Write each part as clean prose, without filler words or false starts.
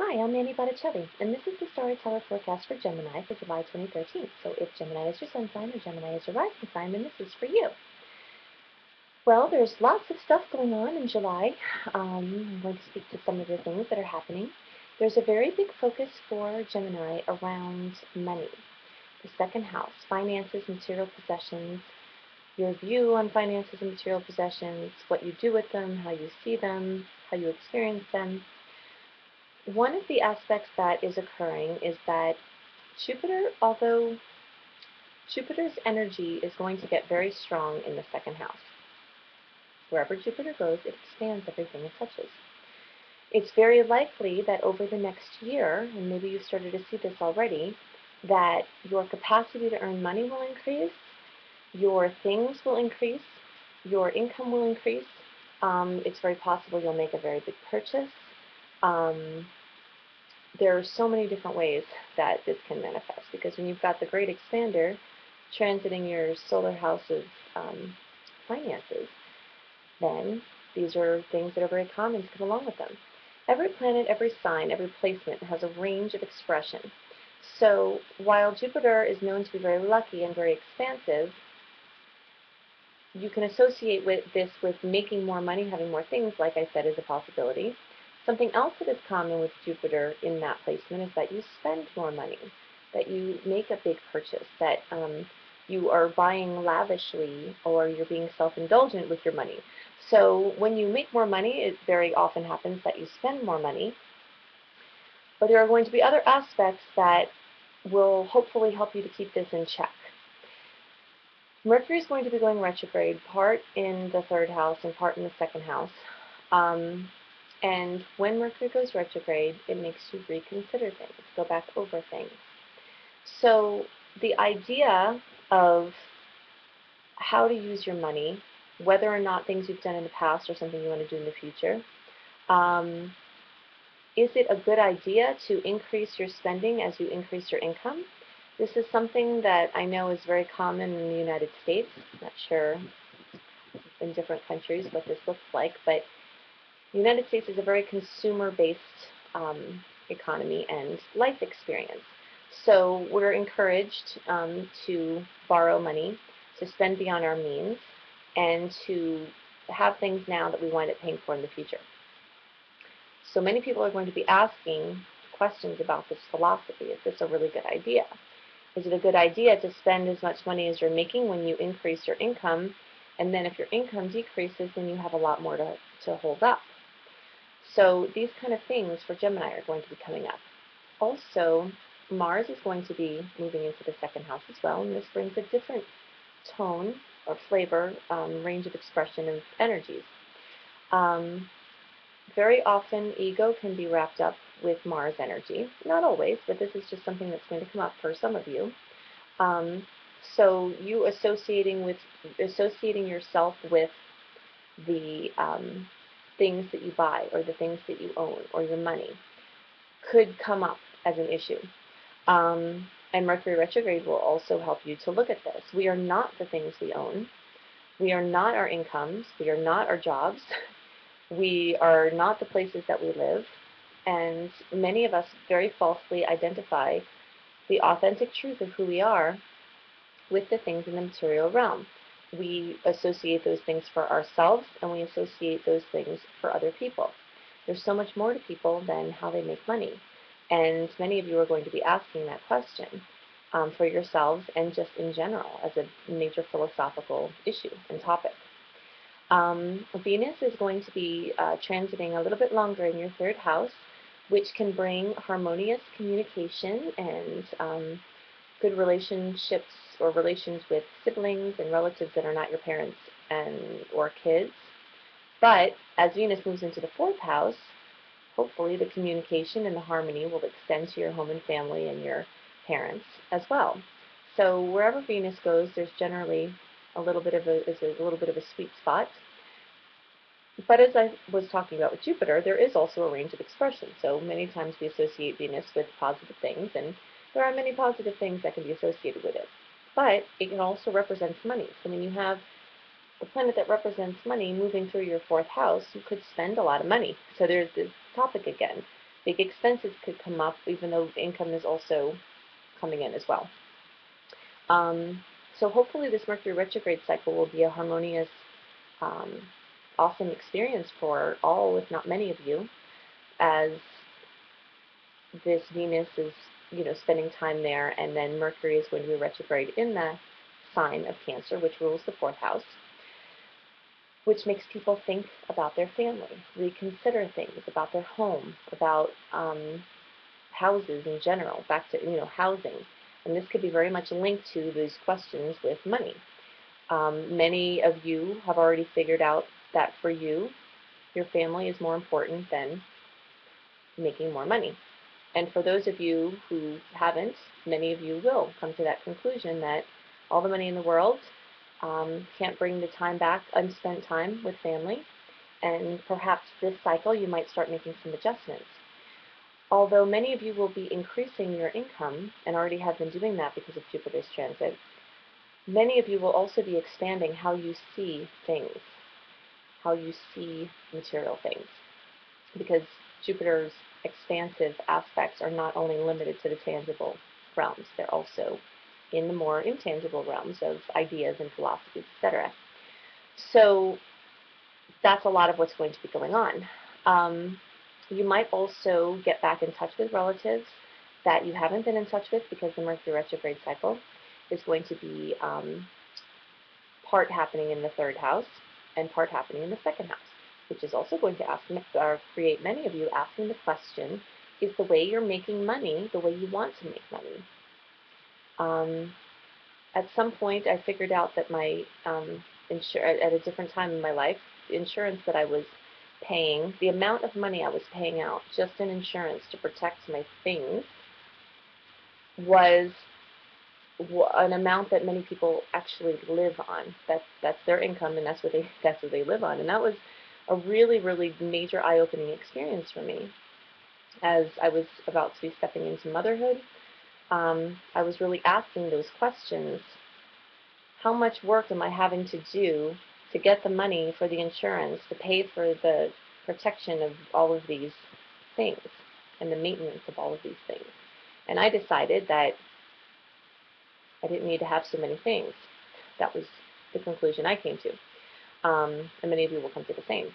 Hi, I'm Mandy Botticelli, and this is the Storyteller Forecast for Gemini for July 2013. So if Gemini is your sun sign or Gemini is your rising sign, then this is for you. Well, there's lots of stuff going on in July. I'm going to speak to some of the things that are happening. There's a very big focus for Gemini around money, the second house, finances, material possessions, your view on finances and material possessions, what you do with them, how you see them, how you experience them. One of the aspects that is occurring is that Jupiter, although Jupiter's energy is going to get very strong in the second house. Wherever Jupiter goes, it expands everything it touches. It's very likely that over the next year, and maybe you've started to see this already, that your capacity to earn money will increase, your things will increase, your income will increase. It's very possible you'll make a very big purchase. There are so many different ways that this can manifest, because when you've got the great expander transiting your solar house's finances, then these are things that are very common to come along with them. Every planet, every sign, every placement has a range of expression. So while Jupiter is known to be very lucky and very expansive, you can associate this with making more money, having more things, like I said, is a possibility. Something else that is common with Jupiter in that placement is that you spend more money, that you make a big purchase, that you are buying lavishly, or you're being self-indulgent with your money. So when you make more money, it very often happens that you spend more money. But there are going to be other aspects that will hopefully help you to keep this in check. Mercury is going to be going retrograde, part in the third house and part in the second house. And when Mercury goes retrograde, it makes you reconsider things, go back over things. So the idea of how to use your money, whether or not things you've done in the past or something you want to do in the future, is it a good idea to increase your spending as you increase your income? This is something that I know is very common in the United States. I'm not sure in different countries what this looks like, but the United States is a very consumer-based economy and life experience. So we're encouraged to borrow money, to spend beyond our means, and to have things now that we wind up paying for in the future. So many people are going to be asking questions about this philosophy. Is this a really good idea? Is it a good idea to spend as much money as you're making when you increase your income, and then if your income decreases, then you have a lot more to hold up? So these kind of things for Gemini are going to be coming up. Also, Mars is going to be moving into the second house as well, and this brings a different tone or flavor, range of expression of energies. Very often, ego can be wrapped up with Mars energy. Not always, but this is just something that's going to come up for some of you. So you associating yourself with the things that you buy or the things that you own or your money could come up as an issue. And Mercury retrograde will also help you to look at this. We are not the things we own. We are not our incomes. We are not our jobs. We are not the places that we live. And many of us very falsely identify the authentic truth of who we are with the things in the material realm. We associate those things for ourselves, and we associate those things for other people. There's so much more to people than how they make money. And many of you are going to be asking that question for yourselves and just in general as a major philosophical issue and topic. Venus is going to be transiting a little bit longer in your third house, which can bring harmonious communication and good relationships or relations with siblings and relatives that are not your parents or kids. But as Venus moves into the fourth house, hopefully the communication and the harmony will extend to your home and family and your parents as well. So wherever Venus goes, there's generally a little bit of a sweet spot. But as I was talking about with Jupiter, there is also a range of expression. So many times we associate Venus with positive things, and there are many positive things that can be associated with it. But it can also represent money. So when you have the planet that represents money moving through your fourth house, you could spend a lot of money. So there's this topic again. Big expenses could come up, even though income is also coming in as well. So hopefully this Mercury retrograde cycle will be a harmonious, um, awesome experience for all, if not many of you, as this Venus is, spending time there, and then Mercury is going to be retrograde in the sign of Cancer, which rules the fourth house, which makes people think about their family, reconsider things about their home, about houses in general, back to, housing. And this could be very much linked to these questions with money. Many of you have already figured out that for you, your family is more important than making more money. And for those of you who haven't, many of you will come to that conclusion that all the money in the world can't bring the time back, unspent time with family, and perhaps this cycle you might start making some adjustments. Although many of you will be increasing your income, and already have been doing that because of Jupiter's transit, many of you will also be expanding how you see things, how you see material things, because Jupiter's expansive aspects are not only limited to the tangible realms, they're also in the more intangible realms of ideas and philosophies, etc. So that's a lot of what's going to be going on. You might also get back in touch with relatives that you haven't been in touch with, because the Mercury retrograde cycle is going to be part happening in the third house and part happening in the second house, which is also going to create many of you asking the question, is the way you're making money the way you want to make money? At some point, I figured out that my at a different time in my life, the insurance that I was paying, the amount of money I was paying out just in insurance to protect my things, was an amount that many people actually live on. That's their income, and that's what they live on. And that was a really, really major eye-opening experience for me. As I was about to be stepping into motherhood, I was really asking those questions. How much work am I having to do to get the money for the insurance, to pay for the protection of all of these things and the maintenance of all of these things? And I decided that I didn't need to have so many things. That was the conclusion I came to. And many of you will come to the same.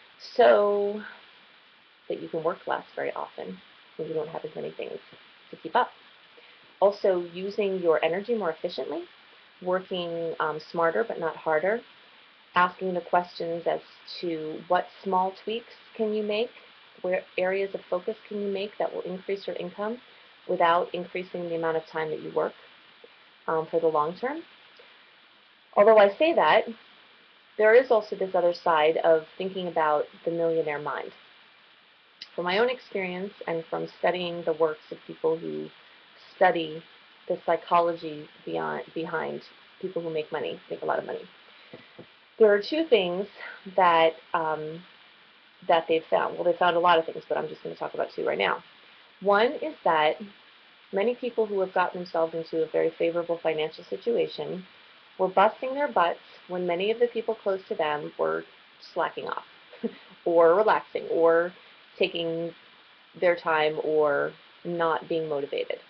So that you can work less very often when you don't have as many things to keep up. Also, using your energy more efficiently, working smarter but not harder, asking the questions as to what small tweaks can you make, where areas of focus can you make that will increase your income without increasing the amount of time that you work for the long term. Although I say that, there is also this other side of thinking about the millionaire mind. From my own experience and from studying the works of people who study the psychology behind people who make money, make a lot of money, there are two things that that they've found. Well, they've found a lot of things, but I'm just going to talk about two right now. One is that many people who have gotten themselves into a very favorable financial situation were busting their butts when many of the people close to them were slacking off or relaxing or taking their time or not being motivated.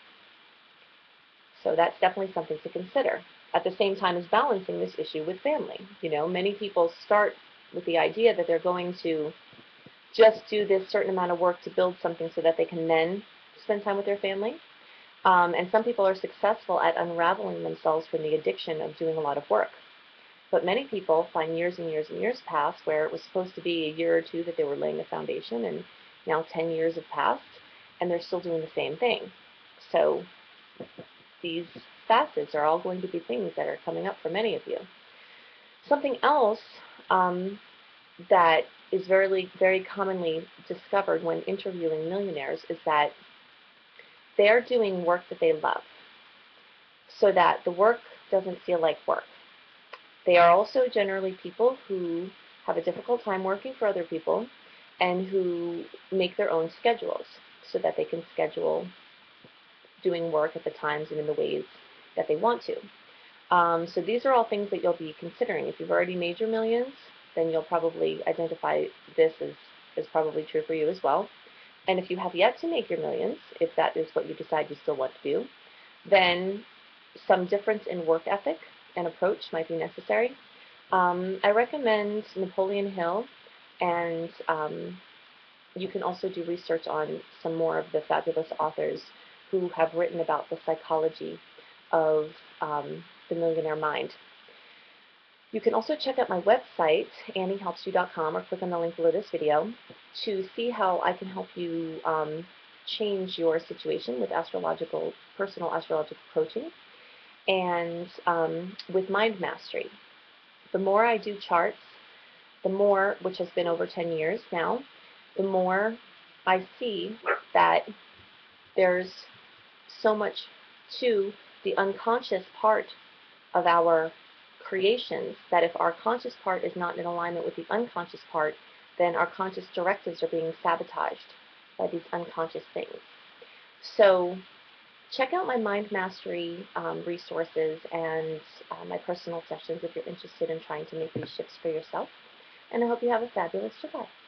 So that's definitely something to consider. At the same time as balancing this issue with family. Many people start with the idea that they're going to just do this certain amount of work to build something so that they can then spend time with their family. And some people are successful at unraveling themselves from the addiction of doing a lot of work. But many people find years and years and years pass where it was supposed to be a year or two that they were laying a foundation, and now 10 years have passed, and they're still doing the same thing. So these facets are all going to be things that are coming up for many of you. Something else that is very, very commonly discovered when interviewing millionaires is that they're doing work that they love, so that the work doesn't feel like work. They are also generally people who have a difficult time working for other people and who make their own schedules so that they can schedule doing work at the times and in the ways that they want to. So these are all things that you'll be considering. If you've already made your millions, then you'll probably identify this as probably true for you as well. And if you have yet to make your millions, if that is what you decide you still want to do, then some difference in work ethic and approach might be necessary. I recommend Napoleon Hill, and you can also do research on some more of the fabulous authors who have written about the psychology of the millionaire mind. You can also check out my website, anniehelpsyou.com, or click on the link below this video to see how I can help you change your situation with personal astrological coaching, and with mind mastery. The more I do charts, the more, which has been over 10 years now, the more I see that there's so much to the unconscious part of our creations, that if our conscious part is not in alignment with the unconscious part, then our conscious directives are being sabotaged by these unconscious things. So check out my mind mastery resources and my personal sessions if you're interested in trying to make these shifts for yourself. And I hope you have a fabulous July.